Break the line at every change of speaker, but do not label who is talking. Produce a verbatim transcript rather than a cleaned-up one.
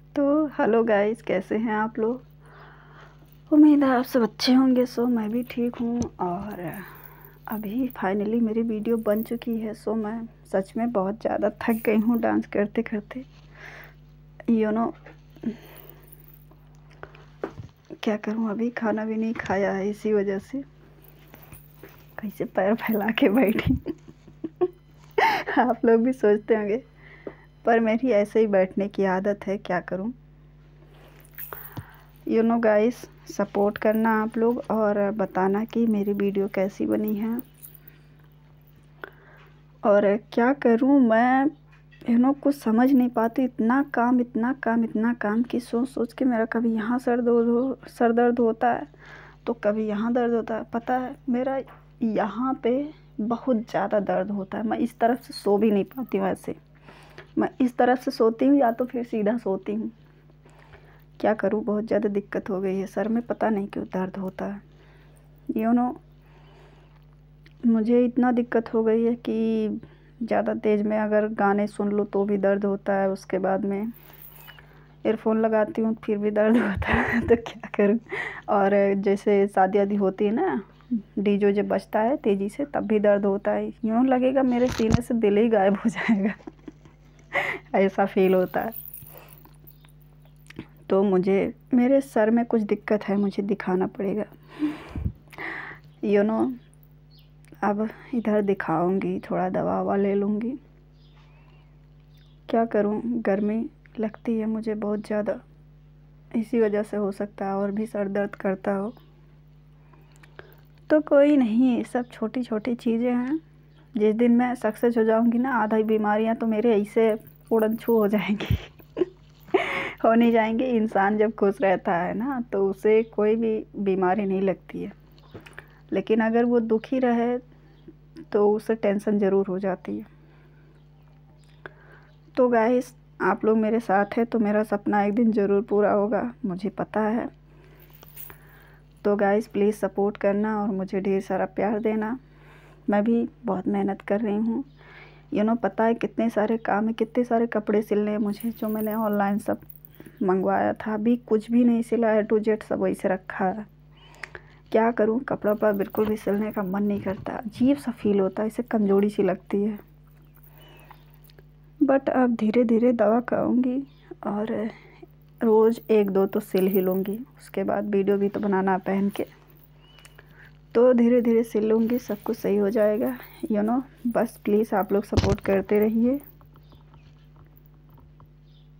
तो hello guys, कैसे हैं आप लोग। उम्मीद है आप सब अच्छे होंगे। सो मैं भी ठीक हूँ और अभी फाइनली मेरी वीडियो बन चुकी है। सो मैं सच में बहुत ज़्यादा थक गई हूँ डांस करते करते। यू नो क्या करूँ, अभी खाना भी नहीं खाया है, इसी वजह से कैसे पैर फैला के बैठी। आप लोग भी सोचते होंगे, पर मेरी ऐसे ही बैठने की आदत है, क्या करूँ। यू नो गाइस, सपोर्ट करना आप लोग और बताना कि मेरी वीडियो कैसी बनी है। और क्या करूं मैं, यू नो कुछ समझ नहीं पाती। इतना काम इतना काम इतना काम कि सोच सोच के मेरा कभी यहाँ सर दर्द हो सर दर्द होता है तो कभी यहाँ दर्द होता है। पता है, मेरा यहाँ पे बहुत ज़्यादा दर्द होता है। मैं इस तरफ से सो भी नहीं पाती हूँ। ऐसे मैं इस तरफ से सोती हूँ या तो फिर सीधा सोती हूँ। क्या करूँ, बहुत ज़्यादा दिक्कत हो गई है। सर में पता नहीं क्यों दर्द होता है। यू नो मुझे इतना दिक्कत हो गई है कि ज़्यादा तेज़ में अगर गाने सुन लो तो भी दर्द होता है। उसके बाद में ईयरफोन लगाती हूँ फिर भी दर्द होता है। तो क्या करूँ। और जैसे शादी वादी होती है ना, डीजे जब बजता है तेज़ी से, तब भी दर्द होता है। यूँ लगेगा मेरे सीने से दिल ही गायब हो जाएगा। ऐसा फील होता है। तो मुझे मेरे सर में कुछ दिक्कत है, मुझे दिखाना पड़ेगा। यू नो अब इधर दिखाऊंगी, थोड़ा दवा ववा ले लूँगी। क्या करूँ, गर्मी लगती है मुझे बहुत ज़्यादा, इसी वजह से हो सकता है और भी सर दर्द करता हो। तो कोई नहीं, ये सब छोटी छोटी चीज़ें हैं। जिस दिन मैं सक्सेस हो जाऊंगी ना, आधा बीमारियां तो मेरे ऐसे उड़न छू हो जाएंगी। हो नहीं जाएंगे। इंसान जब खुश रहता है ना तो उसे कोई भी बीमारी नहीं लगती है, लेकिन अगर वो दुखी रहे तो उसे टेंशन ज़रूर हो जाती है। तो गाइस, आप लोग मेरे साथ हैं तो मेरा सपना एक दिन ज़रूर पूरा होगा, मुझे पता है। तो गाइस प्लीज़ सपोर्ट करना और मुझे ढेर सारा प्यार देना। मैं भी बहुत मेहनत कर रही हूँ। यू नो पता है कितने सारे काम है, कितने सारे कपड़े सिलने हैं मुझे, जो मैंने ऑनलाइन सब मंगवाया था। अभी कुछ भी नहीं सिला है, टू जेड सब वैसे रखा है। क्या करूँ, कपड़ा वपड़ा बिल्कुल भी सिलने का मन नहीं करता। अजीब सा फील होता है, इसे कमज़ोरी सी लगती है। बट अब धीरे धीरे दवा खाऊंगी और रोज़ एक दो तो सिल ही लूँगी। उसके बाद वीडियो भी तो बनाना है पहन के, तो धीरे धीरे सिल लूँगी, सब कुछ सही हो जाएगा। यू नो बस प्लीज़ आप लोग सपोर्ट करते रहिए।